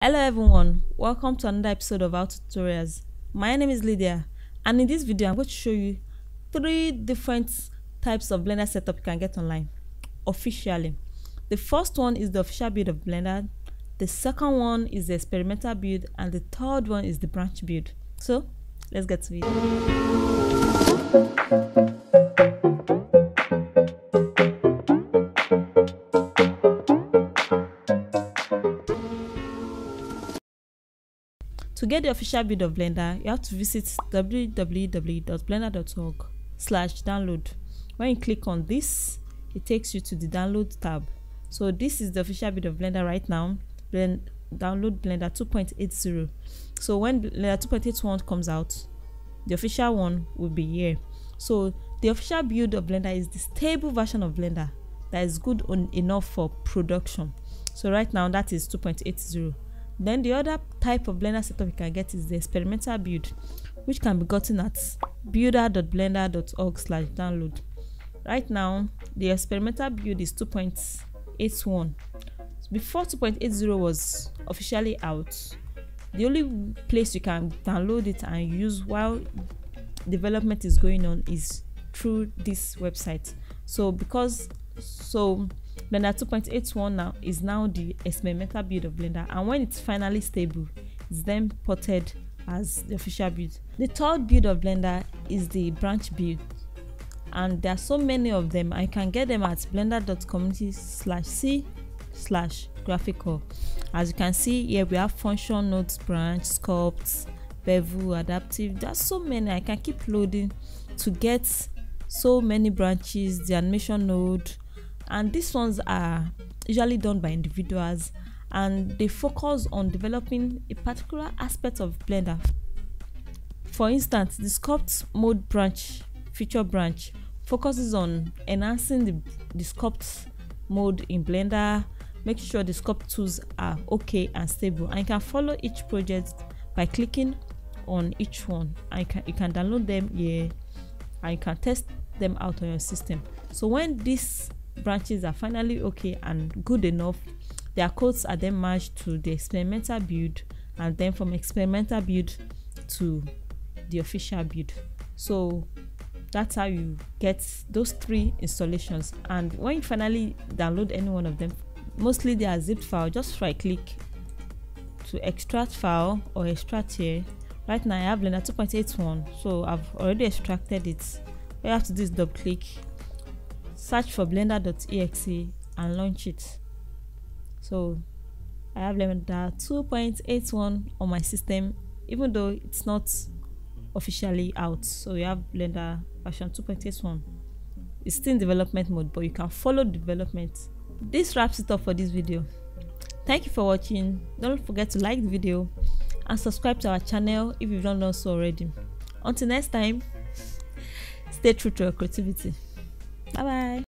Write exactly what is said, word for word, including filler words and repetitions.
Hello everyone, welcome to another episode of Our Tutorials. My name is Lydia, and in this video I'm going to show you three different types of Blender setup you can get online officially. The first one is the official build of Blender, the second one is the experimental build, and the third one is the branch build. So let's get to it. To get the official build of Blender, you have to visit w w w dot blender dot org slash download. When you click on this, it takes you to the download tab. So this is the official build of Blender right now. Then download Blender two point eight zero. So when Blender two point eight one comes out, the official one will be here. So the official build of Blender is the stable version of Blender that is good on, enough for production. So right now that is two point eight zero. Then the other type of Blender setup you can get is the experimental build, which can be gotten at builder dot blender dot org slash download. Right now, the experimental build is two point eight one. Before two point eight zero was officially out, the only place you can download it and use while development is going on is through this website. So because so Blender two point eight one now is now the experimental build of Blender, and when it's finally stable, it's then ported as the official build. The third build of Blender is the branch build, and there are so many of them. I can get them at blender dot community slash c slash graphical. As you can see here, we have function, nodes, branch, sculpts, bevel, adaptive. There are so many. I can keep loading to get so many branches, the animation node. And these ones are usually done by individuals, and they focus on developing a particular aspect of Blender. For instance, the sculpt mode branch, feature branch, focuses on enhancing the, the sculpt mode in Blender, making sure the sculpt tools are okay and stable. And you can follow each project by clicking on each one. And you can, you can download them here, and you can test them out on your system. So when this branches are finally okay and good enough, their codes are then merged to the experimental build, and then from experimental build to the official build. So that's how you get those three installations. And when you finally download any one of them, mostly they are zipped file. Just right click to extract file or extract here. Right now I have Blender two point eight one, so I've already extracted it. All you have to do is double click, search for blender dot e x e and launch it. So I have Blender two point eight one on my system, even though it's not officially out. So we have Blender version two point eight one. It's still in development mode, but you can follow development. This wraps it up for this video. Thank you for watching. Don't forget to like the video and subscribe to our channel if you've not done so already. Until next time, stay true to your creativity.